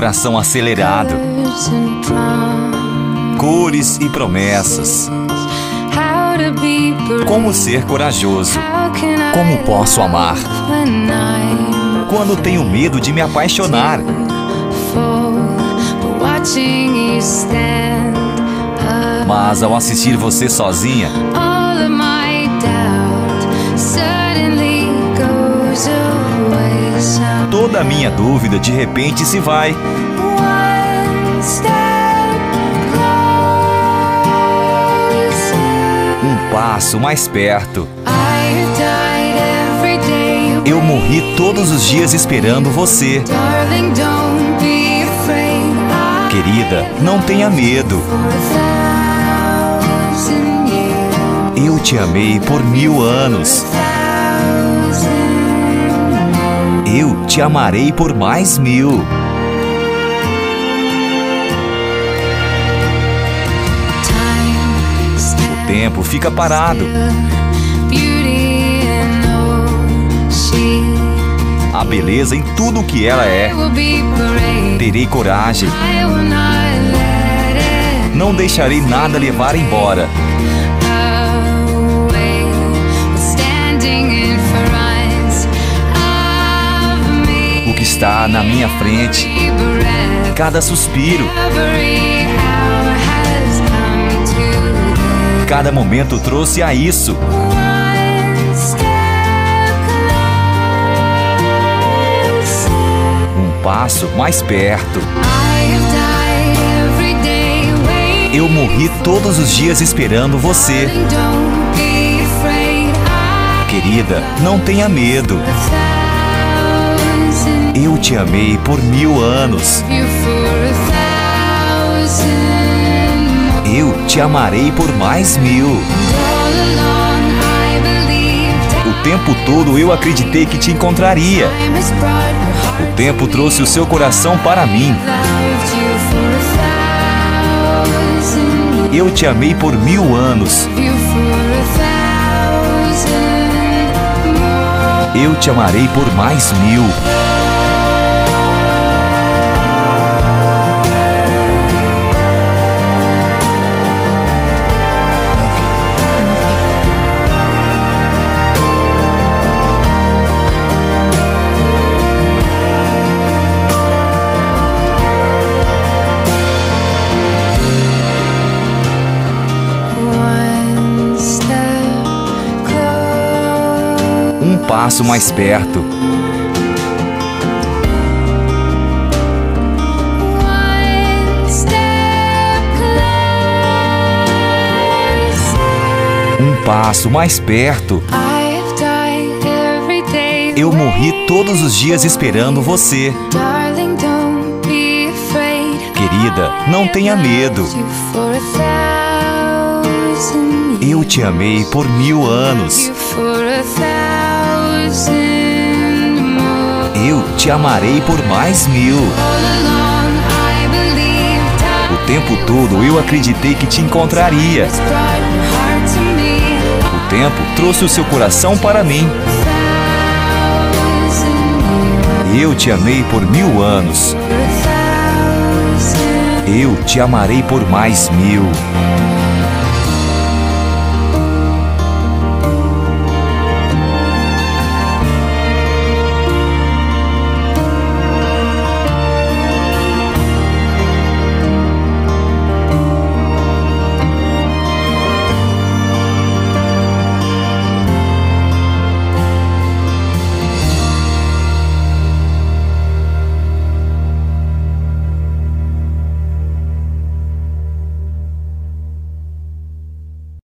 coração acelerado. Cores e promessas. Como ser corajoso? Como posso amar? Quando tenho medo de me apaixonar? Mas ao assistir você sozinha, toda a minha dúvida de repente se vai. Um passo mais perto. Eu morri todos os dias esperando você. Querida, não tenha medo. Eu te amei por 1000 anos. Eu te amarei por mais 1000. O tempo fica parado. A beleza em tudo o que ela é. Terei coragem. Não deixarei nada levar embora. O que está na minha frente, cada suspiro, cada momento trouxe a isso. Um passo mais perto. Eu morri todos os dias esperando você. Querida, não tenha medo. Eu te amei por 1000 anos. Eu te amarei por mais 1000. O tempo todo eu acreditei que te encontraria. O tempo trouxe o seu coração para mim. Eu te amei por 1000 anos. Eu te amarei por mais 1000. Um passo mais perto. Um passo mais perto. Eu morri todos os dias esperando você. Querida, não tenha medo. Eu te amei por 1000 anos. Eu te amarei por mais 1000. O tempo todo eu acreditei que te encontraria. O tempo trouxe o seu coração para mim. Eu te amei por 1000 anos. Eu te amarei por mais 1000.